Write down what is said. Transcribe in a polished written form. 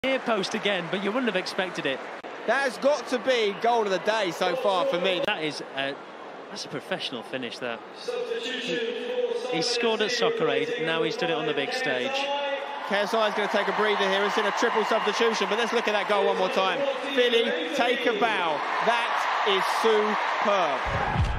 Near post again, but you wouldn't have expected it. That has got to be goal of the day so far for me. That's a professional finish there. He's scored at Soccer Aid, now he's done it on the big stage. KSI is going to take a breather here. It's in a triple substitution, but let's look at that goal one more time. Philly, take a bow. That is superb.